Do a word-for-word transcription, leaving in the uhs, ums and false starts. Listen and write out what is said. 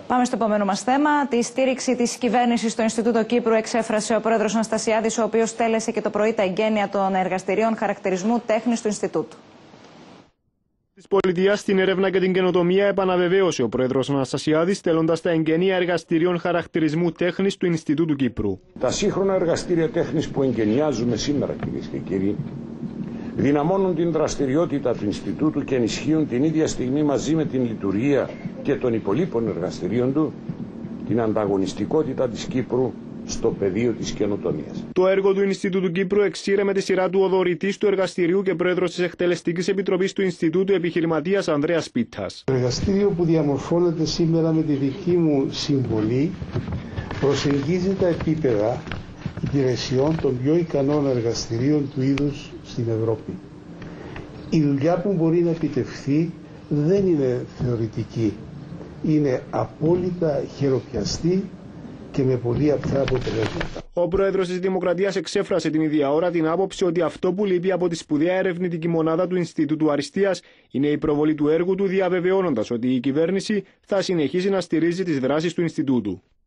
Πάμε στο επόμενο μας θέμα. Τη στήριξη της κυβέρνησης στο Ινστιτούτο Κύπρου εξέφρασε ο πρόεδρος Αναστασιάδης, ο οποίος τέλεσε και το πρωί τα εγγένεια των εργαστηρίων χαρακτηρισμού τέχνης του Ινστιτούτου. Της πολιτείας στην έρευνα και την καινοτομία επαναβεβαίωσε ο πρόεδρος Αναστασιάδης, τελώντας τα εγγένεια εργαστηρίων χαρακτηρισμού τέχνης του Ινστιτούτου Κύπρου. Τα σύγχρονα εργαστήρια τέχνης που εγκαινιάζουμε σήμερα, κυρίες και κύριοι, δυναμώνουν την δραστηριότητα του Ινστιτούτου και ενισχύουν την ίδια στιγμή, μαζί με την λειτουργία και των υπολείπων εργαστηρίων του, την ανταγωνιστικότητα της Κύπρου στο πεδίο της καινοτομίας. Το έργο του Ινστιτούτου Κύπρου εξήρε με τη σειρά του ο δωρητής του εργαστηρίου και πρόεδρος της Εκτελεστικής Επιτροπής του Ινστιτούτου, επιχειρηματίας Ανδρέας Πίτας. Το εργαστήριο που διαμορφώνεται σήμερα με τη δική μου συμβολή προσεγγίζει τα επίπεδα υπηρεσιών των πιο ικανών εργαστηρίων του είδους στην Ευρώπη. Η δουλειά που μπορεί να επιτευχθεί δεν είναι θεωρητική. Είναι απόλυτα χειροπιαστή και με πολύ απτά αποτελέσματα. Ο πρόεδρος της Δημοκρατίας εξέφρασε την ίδια ώρα την άποψη ότι αυτό που λείπει από τη σπουδαία ερευνητική μονάδα του Ινστιτούτου Αριστείας είναι η προβολή του έργου του, διαβεβαιώνοντας ότι η κυβέρνηση θα συνεχίσει να στηρίζει τις δράσεις του Ινστιτούτου.